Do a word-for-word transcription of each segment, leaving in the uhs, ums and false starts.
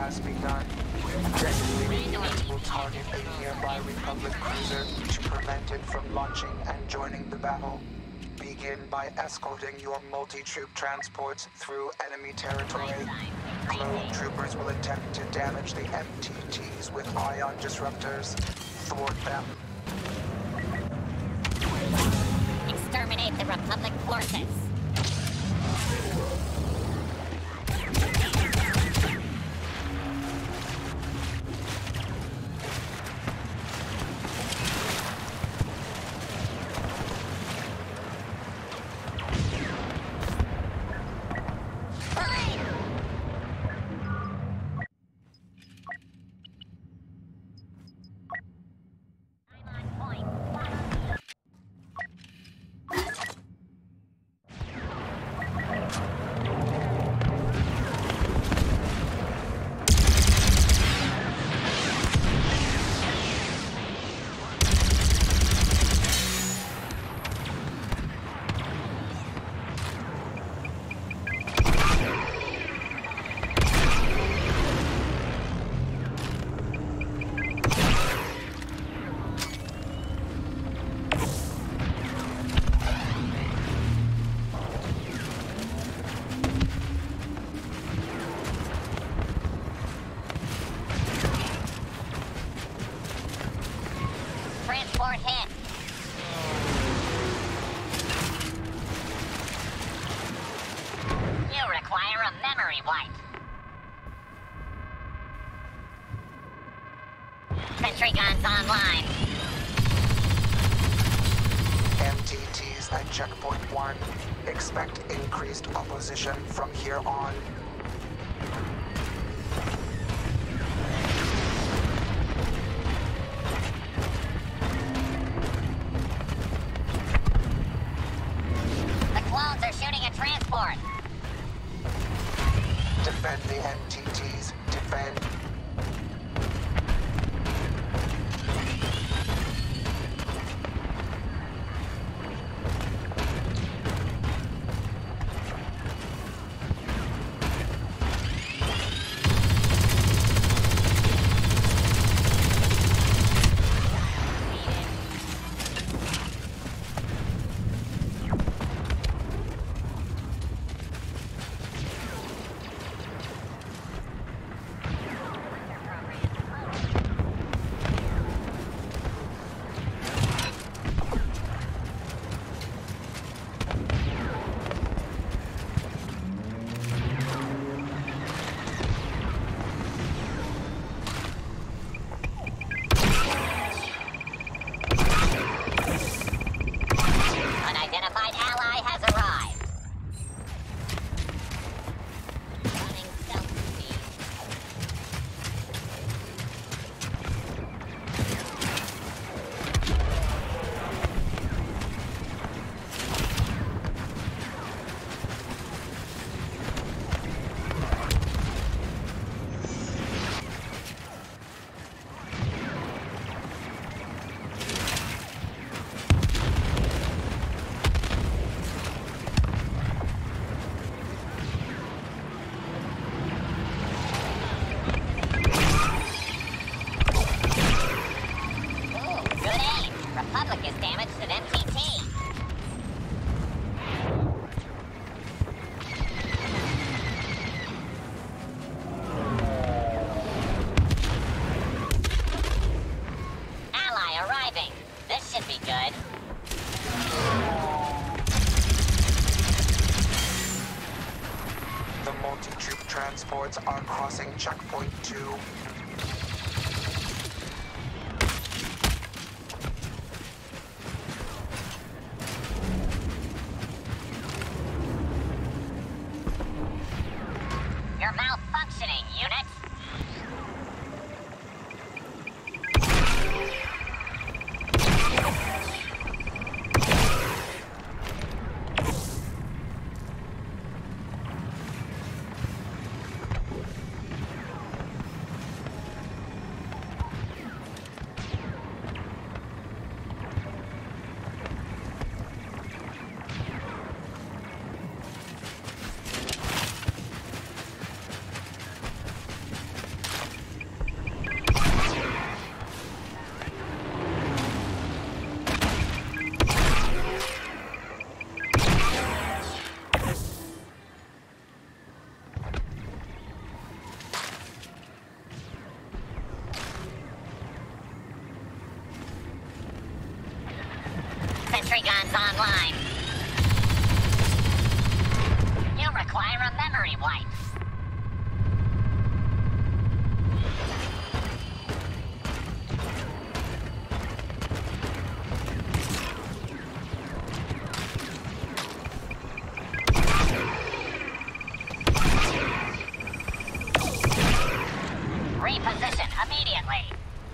has begun. Designated units will target a nearby Republic cruiser to prevent it from launching and joining the battle. Begin by escorting your multi-troop transports through enemy territory. Clone troopers will attempt to damage the M T Ts with ion disruptors. Thwart them. Exterminate the Republic forces. Transport hit. You require a memory wipe. Sentry guns online. M T Ts at checkpoint one. Expect increased opposition from here on. They're shooting a transport. Defend the M T Ts. Defend. Transports are crossing checkpoint two. You're malfunctioning, unit. Sentry guns online. You'll require a memory wipe. Reposition immediately.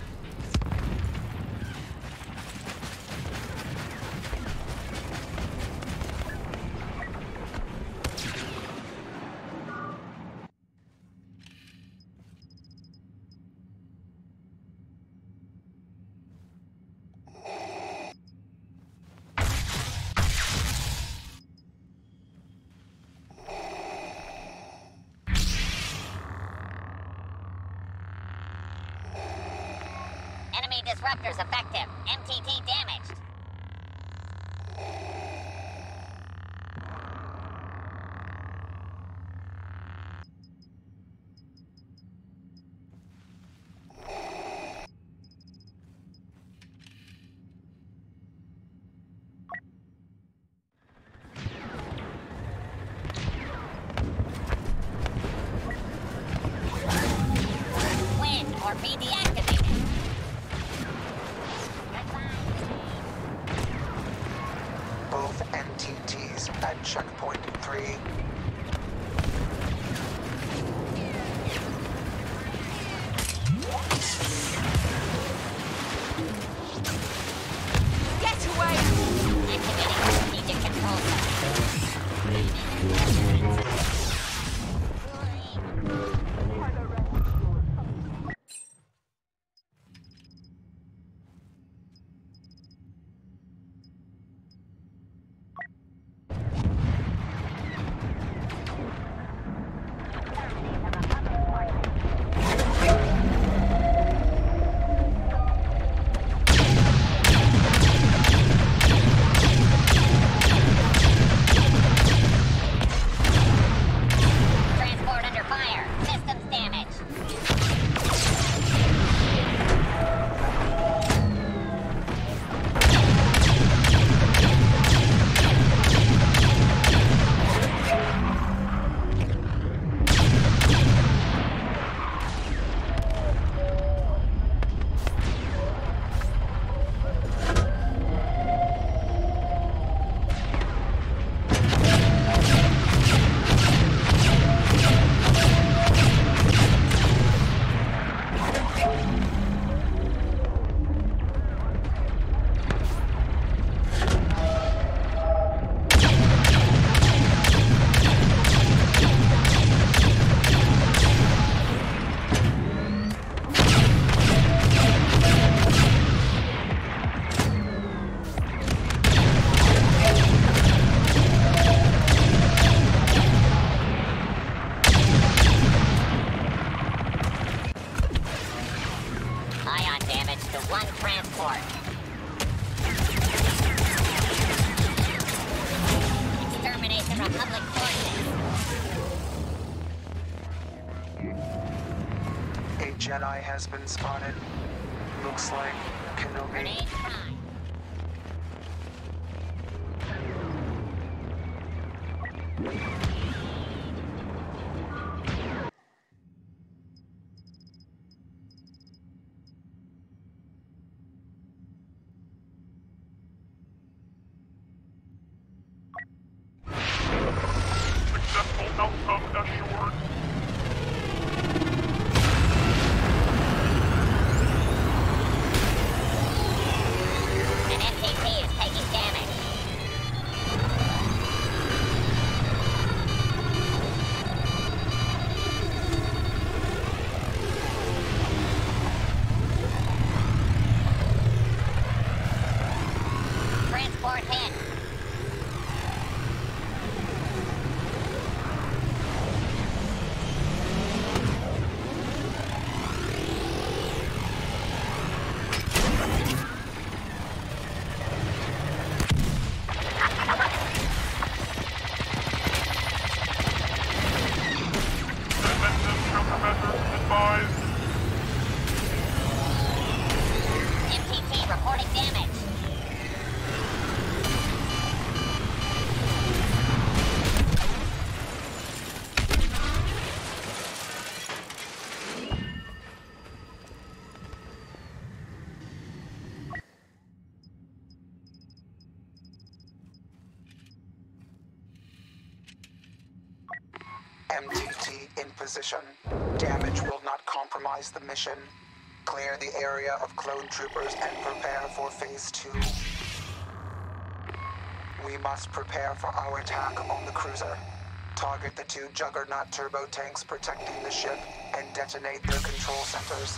Enemy disruptors effective. M T T damaged. Win or be deactivated. Both N T Ts at checkpoint three. Get away! Activating strategic control center. Transport under fire. Systems damaged. Ion damage to one transport. Exterminate the Republic forces. A Jedi has been spotted. Looks like Kenobi. Grenade prime. Successful outcome assured. An M T T is taking damage. Transport hit. Defensive countermeasures advised. M T T reporting damage. M T T in position. Damage will not compromise the mission. Clear the area of clone troopers and prepare for phase two. We must prepare for our attack on the cruiser. Target the two Juggernaut turbo tanks protecting the ship and detonate their control centers.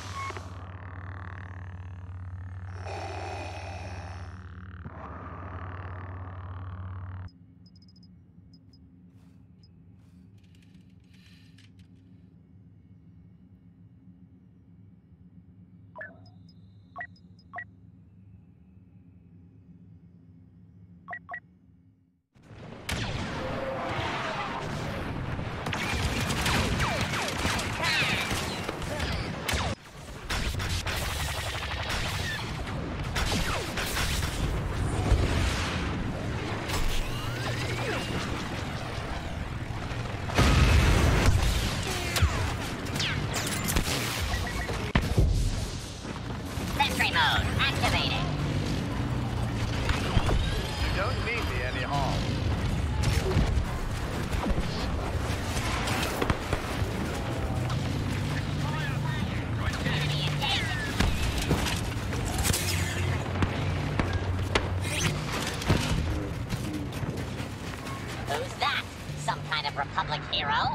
Republic hero?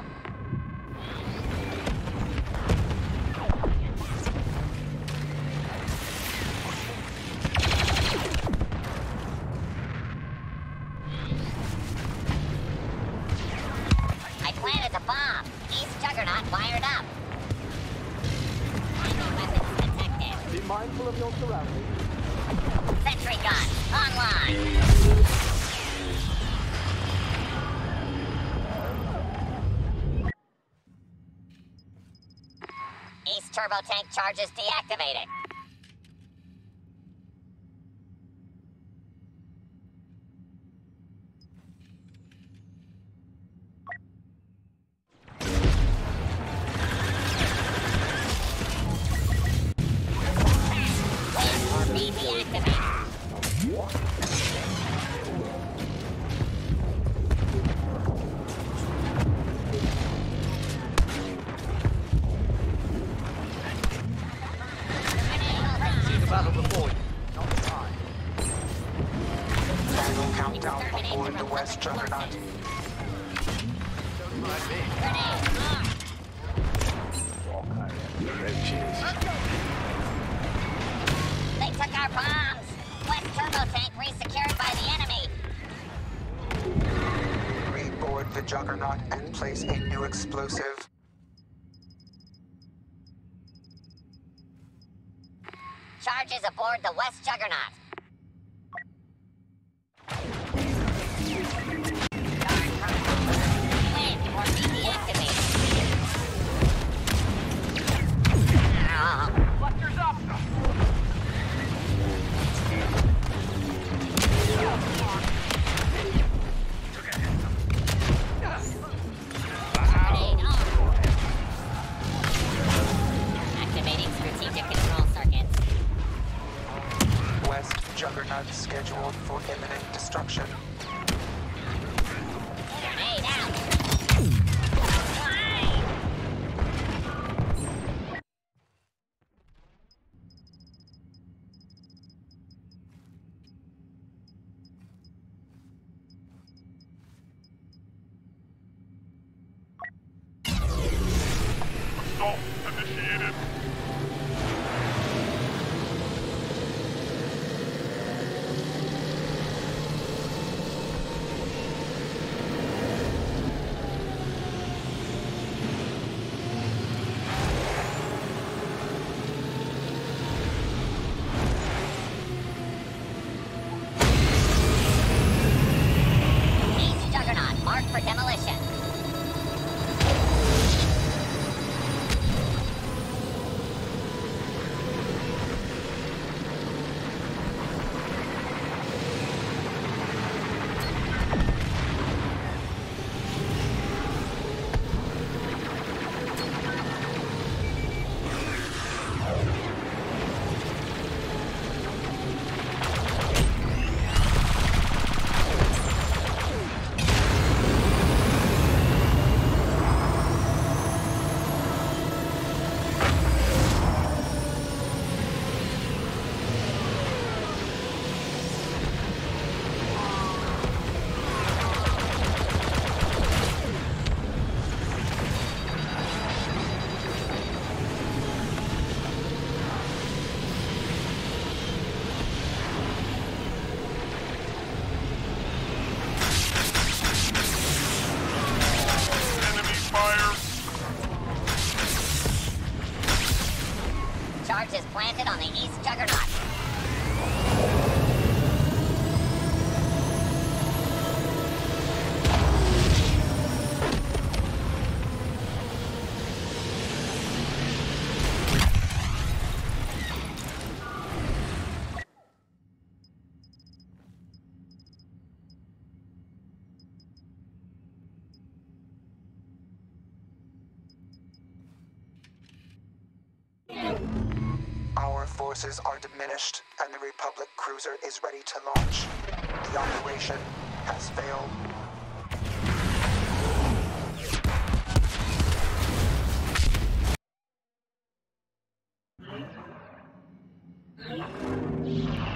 I planted a bomb. East Juggernaut fired up. Enemy weapons detected. Be mindful of your surroundings. Sentry gun online. East turbo tank charges deactivated. Wait for me deactivated. Battle before you, not time. Final countdown aboard the West Juggernaut. Don't mind me. Grenade, arm. They took our bombs. West turbo tank resecured by the enemy. Reboard the Juggernaut and place a new explosive. Charges aboard the West Juggernaut. Wait for me deactivated. Oh. Clusters up! Grenade on. Activating strategic control circuits. West Juggernaut scheduled for imminent destruction. Grenade out. Assault initiated. East Juggernaut marked for demolition. forces are diminished, and the Republic cruiser is ready to launch. The operation has failed. Yeah.